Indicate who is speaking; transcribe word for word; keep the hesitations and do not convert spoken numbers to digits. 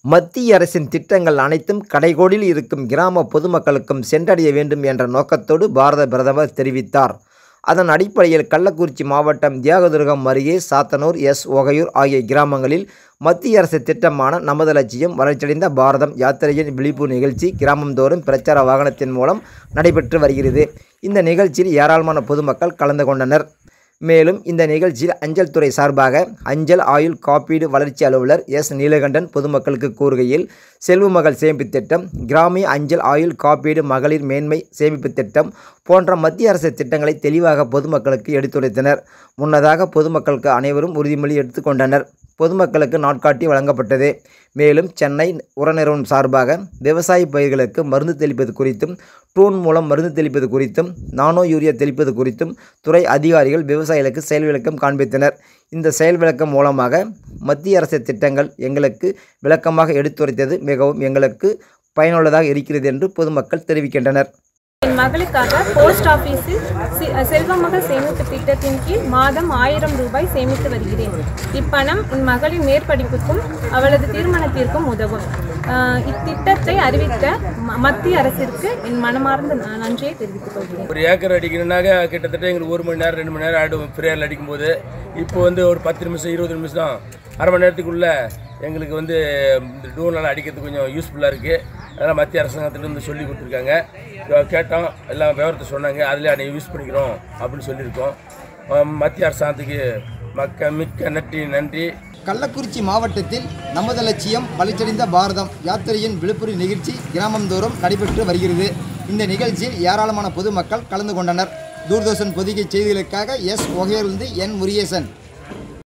Speaker 1: மத்திய அரசின் திட்டங்கள் அனைத்தும் கடைகோடியில் இருக்கும் கிராம பொதுமக்களுக்கும் சென்றடைய வேண்டும் என்ற நோக்கத்தோடு பாரத பிரதமர் தெரிவித்தார். அதன் அடிப்படையில் கள்ளக்குறிச்சி மாவட்டம் தியாகதுர்கம் அருகே சாத்தனூர், எஸ் ஒகையூர் ஆகிய கிராமங்களில் மத்திய அரசு திட்டமான நமது லட்சியம் வளர்ச்சியடைந்த பாரதம் யாத்திரையின் விழிப்பு நிகழ்ச்சி கிராமந்தோறும் பிரச்சார வாகனத்தின் மூலம் நடைபெற்று வருகிறது. இந்த நிகழ்ச்சியில் ஏராளமான பொதுமக்கள் கலந்து கொண்டனர். மேலும் இந்த நிகழ்ச்சியில் அஞ்சல் துறை சார்பாக அஞ்சல் ஆயுள் காப்பீடு வளர்ச்சி அலுவலர் எஸ் நீலகண்டன் பொதுமக்களுக்கு கூறுகையில், செல்வமகள் சேமிப்பு திட்டம், கிராமிய அஞ்சல் ஆயுள் காப்பீடு, மகளிர் மேன்மை சேமிப்பு திட்டம் போன்ற மத்திய அரசு திட்டங்களை தெளிவாக பொதுமக்களுக்கு எடுத்துரைத்தனர். முன்னதாக பொதுமக்களுக்கு அனைவரும் உறுதிமொழி எடுத்துக்கொண்டனர். பொதுமக்களுக்கு நாட்காட்டி வழங்கப்பட்டது. மேலும் சென்னை உர நிறுவனம் சார்பாக விவசாய பயிர்களுக்கு மருந்து தெளிப்பது குறித்தும், ட்ரோன் மூலம் மருந்து தெளிப்பது குறித்தும், நானோ யூரியா தெளிப்பது குறித்தும் துறை அதிகாரிகள் விவசாயிகளுக்கு செயல் விளக்கம் காண்பித்தனர். இந்த செயல் விளக்கம் மூலமாக மத்திய அரசு திட்டங்கள் எங்களுக்கு விளக்கமாக எடுத்துரைத்தது மிகவும் எங்களுக்கு பயனுள்ளதாக இருக்கிறது என்று பொதுமக்கள் தெரிவிக்கின்றனர்.
Speaker 2: என் மகளுக்காக போஸ்ட் ஆஃபீஸில் செல்வமகள் சேமிப்பு திட்டத்தின் கீழ் மாதம் ஆயிரம் ரூபாய் சேமித்து வருகிறேன். இப்பணம் என் மகளின் மேற்படிப்புக்கும் அவளது திருமணத்திற்கும் உதவும். இத்திட்டத்தை அறிவித்த மத்திய அரசிற்கு என் மனமார்ந்த நன்றியை தெரிவித்துக் கொள்கிறேன்.
Speaker 3: ஒரு ஏக்கர் அடிக்கணுன்னாக்க கிட்டத்தட்ட எங்களுக்கு ஒரு மணி நேரம் ரெண்டு மணி நேரம் ஆகிடும் ஃப்ரீயால் அடிக்கும்போது. இப்போ வந்து ஒரு பத்து நிமிஷம் இருபது நிமிஷம் அரை மணி நேரத்துக்குள்ளே எங்களுக்கு வந்து இந்த ட்ரோனால் அடிக்கிறதுக்கு கொஞ்சம் யூஸ்ஃபுல்லாக இருக்குது. அதனால் மத்திய அரசாங்கத்திலேருந்து சொல்லி கொடுத்துருக்காங்க. கேட்டோம், எல்லாம் விவரத்தை சொன்னாங்க. அதில் அதை யூஸ் பண்ணிக்கிறோம் அப்படின்னு சொல்லியிருக்கோம். மத்திய அரசாங்கத்துக்கு மக்க மிக்க நன்றி நன்றி
Speaker 4: கள்ளக்குறிச்சி மாவட்டத்தில் நமது லட்சியம் வளர்ச்சியடைந்த பாரதம் யாத்திரையின் விழிப்புணர்வு நிகழ்ச்சி கிராமந்தோறும் நடைபெற்று வருகிறது. இந்த நிகழ்ச்சியில் ஏராளமான பொதுமக்கள் கலந்து கொண்டனர். தூர்தர்ஷன் பொதிகை செய்திகளுக்காக எஸ் ஒகையூரிலிருந்து என் முருகேசன்.